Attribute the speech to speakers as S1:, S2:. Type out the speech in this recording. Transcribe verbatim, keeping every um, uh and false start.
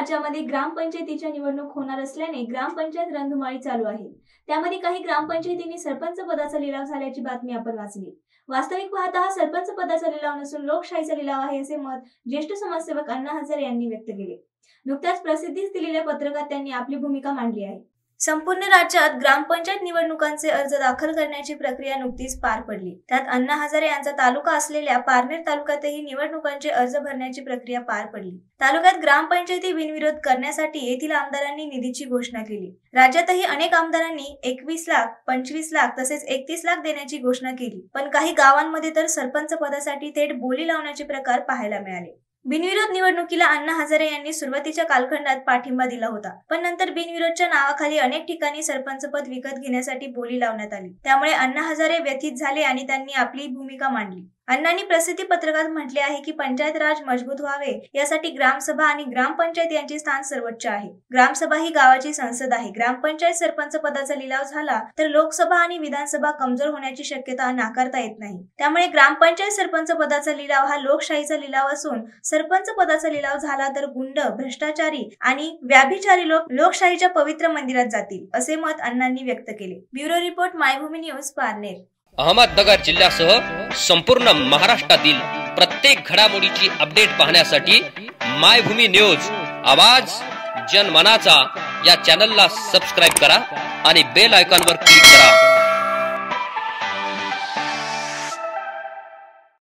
S1: राज्यामध्ये ग्रामपंचायतीच्या निवडणूक होणार असल्याने ग्रामपंचायत रणधुमाळी चालू आहे। त्यामध्ये काही ग्रामपंचायतींनी सरपंच पदाचा लिलाव झाल्याची बातमी आपण वाचली। वास्तविक पाहता हा सरपंच पदाचा लिलाव नसून लोकशाहीचा लिलाव आहे असे मत ज्येष्ठ समाजसेवक अण्णा हजारे यांनी व्यक्त केले। नुकत्याच प्रसिद्धीस दिलेल्या पत्रकात त्यांनी आपली भूमिका मांडली आहे। संपूर्ण राज्यात ग्रामपंचायत निवडणुकांचे अर्ज दाखल करण्याची प्रक्रिया नुकतीच पार पडली। त्यात अण्णा हजारे यांचा तालुका असलेल्या पारनेर तालुक्यातही निवडणुकांचे अर्ज भरण्याची प्रक्रिया पार पडली। तालुक्यात ग्रामपंचायती बिनविरोध करण्यासाठी येथील आमदारांनी निधीची घोषणा केली। राज्यातही अनेक आमदारांनी एकवीस लाख, पंचवीस लाख तसेच एकतीस लाख देण्याची घोषणा केली, पण काही गावांमध्ये तर सरपंच पदासाठी थेट बोली लावण्याचे प्रकार पाहायला मिळाले। बिनविरोध निवडणुकीला अण्णा हजारे यांनी सुरुवातीच्या कालखंडात पाठिंबा दिला होता, पण नंतर बिनविरोधच्या नावाखाली अनेक ठिकाणी सरपंच पद विकत घेण्यासाठी बोली लावण्यात आली। त्यामुळे अण्णा हजारे व्यथित झाले आणि त्यांनी आपली भूमिका मांडली। अण्णांनी प्रसिद्धी पत्रकात म्हटले आहे की पंचायत राज मजबूत व्हावे यासाठी ग्रामसभा आणि ग्रामपंचायत यांचे स्थान सर्वोच्च आहे। ग्रामसभा ही गावाची संसद आहे। ग्रामपंचायत सरपंच पदाचा लिलाव झाला तर लोकसभा आणि विधानसभा कमजोर होण्याची शक्यता नाकारता येत नाही। त्यामुळे ग्रामपंचायत सरपंच पदाचा लिलाव हा लोकशाहीचा लिलाव असून सरपंच पदाचा लिलाव झाला तर गुंड, भ्रष्टाचारी आणि व्याभिचारी लोक लोकशाहीच्या पवित्र मंदिरात जातील, असे मत अण्णांनी व्यक्त केले। Bureau report, Maybhoomi news, Parner.
S2: Ahmednagar जिल्ह्यासह संपूर्ण महाराष्ट्रातील प्रत्येक घडामोडीची अपडेट पाहण्यासाठी मायभूमी न्यूज आवाज जनमनाचा या चॅनलला सबस्क्राइब करा आणि बेल आयकॉनवर क्लिक करा।